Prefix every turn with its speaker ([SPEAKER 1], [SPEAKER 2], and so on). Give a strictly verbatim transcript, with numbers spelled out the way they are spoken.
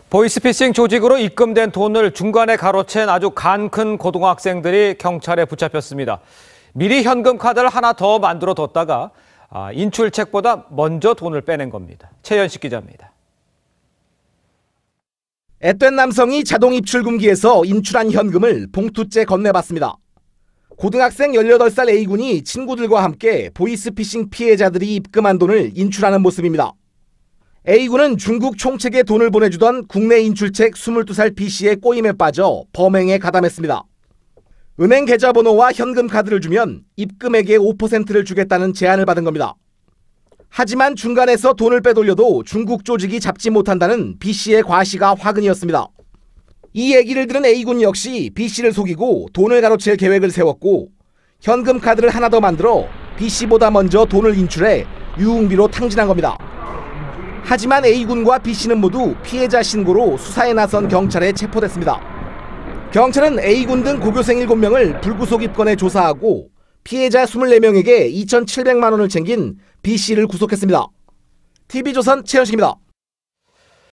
[SPEAKER 1] 보이스피싱 조직으로 입금된 돈을 중간에 가로챈 아주 간 큰 고등학생들이 경찰에 붙잡혔습니다. 미리 현금 카드를 하나 더 만들어 뒀다가 인출책보다 먼저 돈을 빼낸 겁니다. 최연식 기자입니다.
[SPEAKER 2] 앳된 남성이 자동 입출금기에서 인출한 현금을 봉투째 건네봤습니다. 고등학생 열여덟 살 A군이 친구들과 함께 보이스피싱 피해자들이 입금한 돈을 인출하는 모습입니다. A군은 중국 총책에 돈을 보내주던 국내 인출책 스물두 살 B씨의 꼬임에 빠져 범행에 가담했습니다. 은행 계좌번호와 현금 카드를 주면 입금액의 오 퍼센트를 주겠다는 제안을 받은 겁니다. 하지만 중간에서 돈을 빼돌려도 중국 조직이 잡지 못한다는 B씨의 과시가 화근이었습니다. 이 얘기를 들은 A군 역시 B씨를 속이고 돈을 가로챌 계획을 세웠고 현금 카드를 하나 더 만들어 B씨보다 먼저 돈을 인출해 유흥비로 탕진한 겁니다. 하지만 A군과 B씨는 모두 피해자 신고로 수사에 나선 경찰에 체포됐습니다. 경찰은 A군 등 고교생 일곱 명을 불구속 입건해 조사하고 피해자 이십사 명에게 이천칠백만 원을 챙긴 B씨를 구속했습니다. 티비조선 최연식입니다.